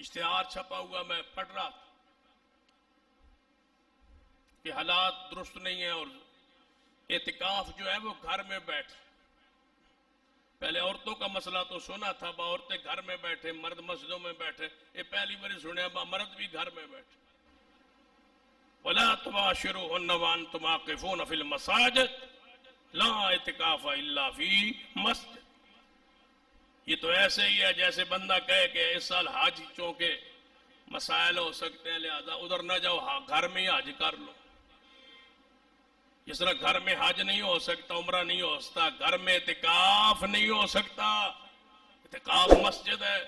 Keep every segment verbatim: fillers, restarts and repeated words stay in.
इश्तिहार छपा हुआ मैं पढ़ रहा था कि हालात दुरुस्त नहीं है और एतिकाफ जो है वो घर में बैठे। पहले औरतों का मसला तो सुना था, औरतें घर में बैठे, मर्द मस्जिदों में बैठे। ये पहली बार सुने, मर्द भी घर में बैठे। वला तुबाशिरूहुन्ना व अंतुम आकिफून फिल मसाजिद ला इतिकाफा इल्ला फी मस्जिद। ये तो ऐसे ही है जैसे बंदा कहे कि इस साल हाजियों के मसाइल हो सकते हैं, लिहाजा उधर न जाओ, घर में ही हज कर लो। जिस तरह घर में हज नहीं हो सकता, उम्रा नहीं हो सकता, घर में इतिकाफ नहीं हो सकता। इतिकाफ मस्जिद है,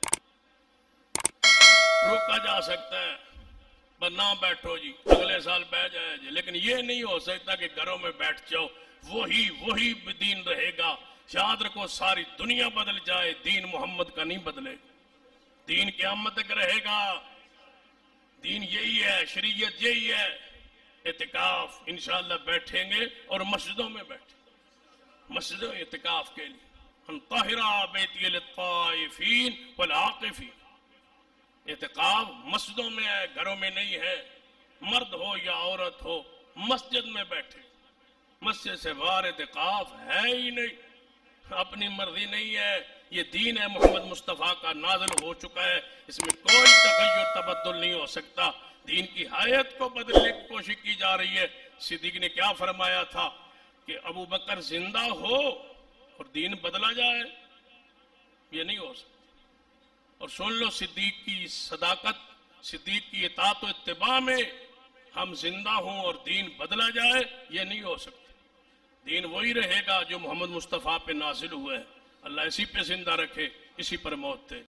रोका जा सकता है, बस ना बैठो जी, अगले साल बैठ जाए जी, लेकिन ये नहीं हो सकता कि घरों में बैठ जाओ, वही वही दीन रहेगा। याद रखो, सारी दुनिया बदल जाए, दीन मोहम्मद का नहीं बदले। दीन क़यामत तक रहेगा। दीन यही है, शरीयत यही है। इतिकाफ इंशाअल्लाह बैठेंगे और मस्जिदों में बैठे, मस्जिदों में इतिकाफ के लिए। हम ताहिरा बैती लित्ताइफीन वल आकिफीन। इतिकाफ मस्जिदों में है, घरों में नहीं है। मर्द हो या औरत हो, मस्जिद में बैठे। मस्जिद से बाहर इतिकाफ है ही नहीं, अपनी मर्जी नहीं है। ये दीन है मोहम्मद मुस्तफ़ा का, नाज़िल हो चुका है, इसमें कोई तगय्युर तबद्दुल नहीं हो सकता। दीन की हायत को बदलने की कोशिश की जा रही है। सिद्दीक ने क्या फरमाया था कि अबू बकर जिंदा हो और दीन बदला जाए, ये नहीं हो सकता। और सुन लो सिद्दीक की सदाकत, सिद्दीक की इताअत और इत्तिबा में हम जिंदा हों और दीन बदला जाए, ये नहीं हो सकता। दीन वही रहेगा जो मोहम्मद मुस्तफ़ा पे नाजिल हुआ है। अल्लाह इसी पे जिंदा रखे, इसी पर मौत थे।